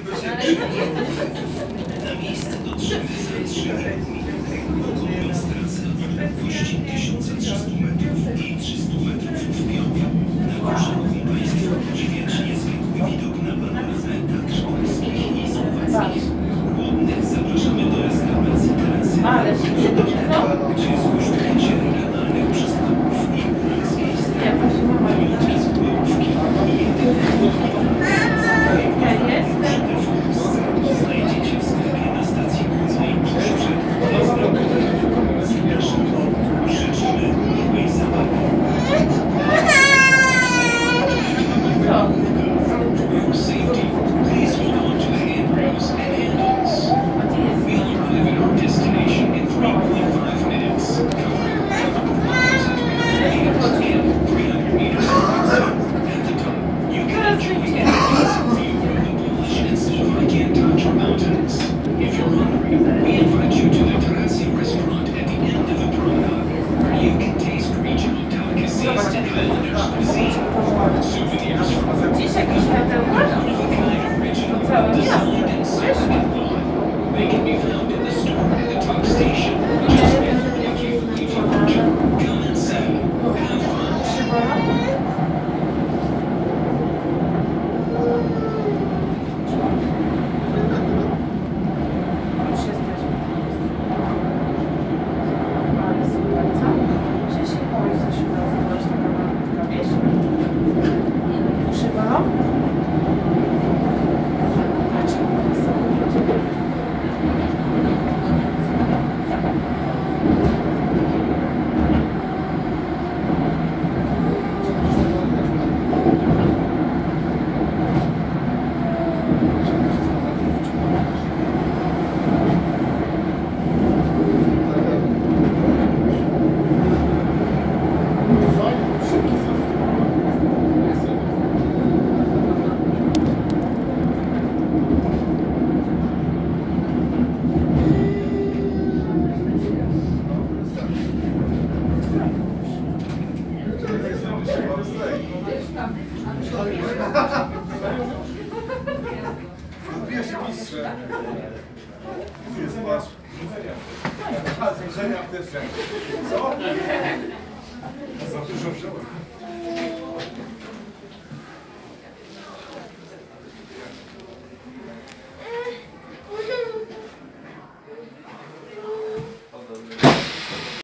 Na miejsce dotrzemy za 3 minut. Pokonując trasę o odległości 1300 metrów i 300 metrów w pionie. Na górze mogą Państwo podziwiać niezwykły widok na panoramę Tatr polskich i słowackich. Głodnych zapraszamy do restauracji Trasy, gdzie złożnięcie regionalnych przysmaków i góralskiej strawy. Połówki i jedyne znajdziecie w sklepie na stacji głównej tuż przed wjazdem. Zapraszamy. Życzymy miłej zabawy. For safety, please hold on to the handrails and handles. We'll arrive at our destination in 3.5 minutes, covering 1,000 meters and 300 meters at the top. You can enjoy the amazing view of the Polish and Slovakian Tatra Mountains. If you're hungry, we invite you to the Trasy restaurant at the end of the promenade, where you can taste regional delicacies and Highlanders cuisine. Souvenirs from the designed and sold in London. They can be found in the store at the top station. Just thank you for leaving Virgin. Come and settle. Have fun. Jest masz. A, zbliżenia też.